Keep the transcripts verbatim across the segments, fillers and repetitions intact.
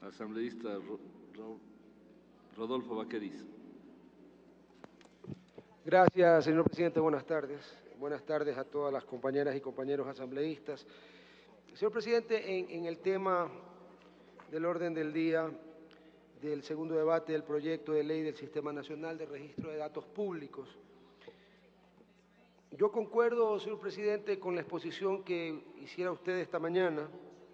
Asambleísta Ro, Ro, Rodolfo Vaquerizo. Gracias, señor presidente. Buenas tardes. Buenas tardes a todas las compañeras y compañeros asambleístas. Señor presidente, en, en el tema del orden del día del segundo debate del proyecto de ley del Sistema Nacional de Registro de Datos Públicos, yo concuerdo, señor presidente, con la exposición que hiciera usted esta mañana.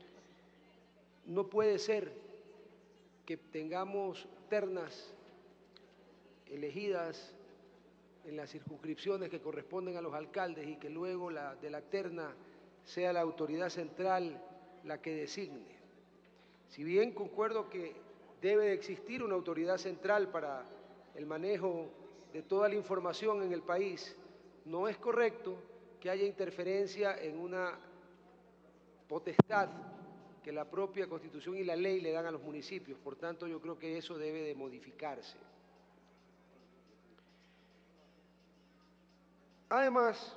No puede ser que tengamos ternas elegidas en las circunscripciones que corresponden a los alcaldes y que luego la, de la terna sea la autoridad central la que designe. Si bien concuerdo que debe de existir una autoridad central para el manejo de toda la información en el país, no es correcto que haya interferencia en una potestad que la propia Constitución y la ley le dan a los municipios. Por tanto, yo creo que eso debe de modificarse. Además,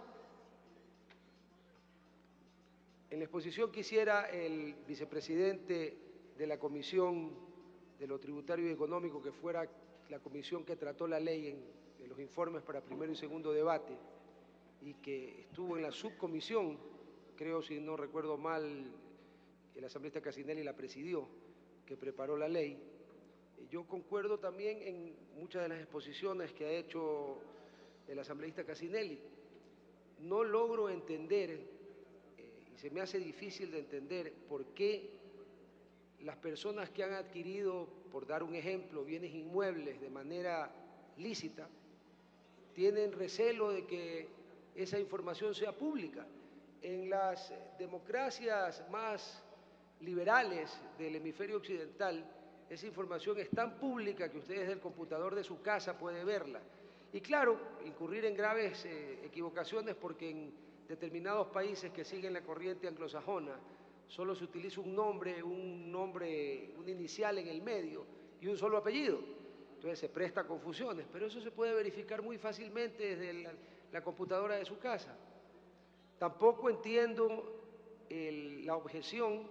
en la exposición que hiciera el vicepresidente de la Comisión de lo Tributario y Económico, que fuera la comisión que trató la ley en, en los informes para primero y segundo debate, y que estuvo en la subcomisión, creo, si no recuerdo mal, el asambleísta Cassinelli la presidió, que preparó la ley. Yo concuerdo también en muchas de las exposiciones que ha hecho el asambleísta Cassinelli. No logro entender, eh, y se me hace difícil de entender, por qué las personas que han adquirido, por dar un ejemplo, bienes inmuebles de manera lícita, tienen recelo de que esa información sea pública. En las democracias más liberales del hemisferio occidental, esa información es tan pública que usted desde el computador de su casa puede verla. Y claro, incurrir en graves eh, equivocaciones porque en determinados países que siguen la corriente anglosajona solo se utiliza un nombre, un nombre, una inicial en el medio y un solo apellido. Entonces se presta a confusiones, pero eso se puede verificar muy fácilmente desde la, la computadora de su casa. Tampoco entiendo el, la objeción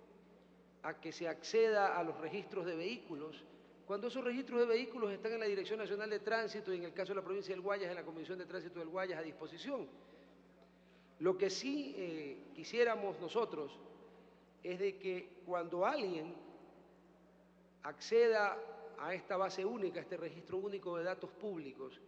a que se acceda a los registros de vehículos, cuando esos registros de vehículos están en la Dirección Nacional de Tránsito y en el caso de la provincia del Guayas, en la Comisión de Tránsito del Guayas a disposición. Lo que sí eh, quisiéramos nosotros es de que cuando alguien acceda a esta base única, a este registro único de datos públicos,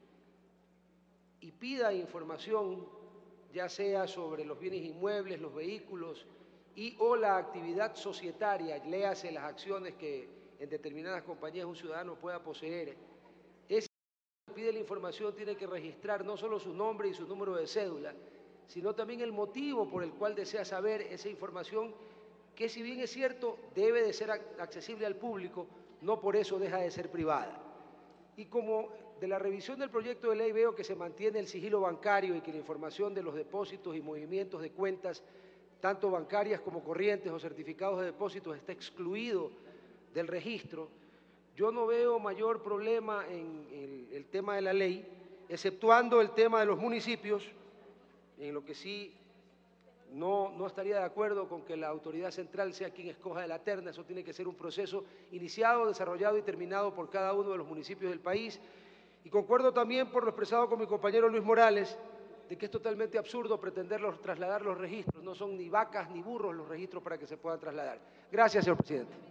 y pida información, ya sea sobre los bienes inmuebles, los vehículos y o la actividad societaria, léase las acciones que en determinadas compañías un ciudadano pueda poseer, ese que pide la información tiene que registrar no solo su nombre y su número de cédula, sino también el motivo por el cual desea saber esa información, que si bien es cierto, debe de ser accesible al público, no por eso deja de ser privada. Y como de la revisión del proyecto de ley veo que se mantiene el sigilo bancario y que la información de los depósitos y movimientos de cuentas, tanto bancarias como corrientes o certificados de depósitos, está excluido del registro, yo no veo mayor problema en el, el tema de la ley, exceptuando el tema de los municipios, en lo que sí no, no estaría de acuerdo con que la autoridad central sea quien escoja de la terna. Eso tiene que ser un proceso iniciado, desarrollado y terminado por cada uno de los municipios del país. Y concuerdo también por lo expresado con mi compañero Luis Morales, de que es totalmente absurdo pretender los, trasladar los registros. No son ni vacas ni burros los registros para que se puedan trasladar. Gracias, señor presidente.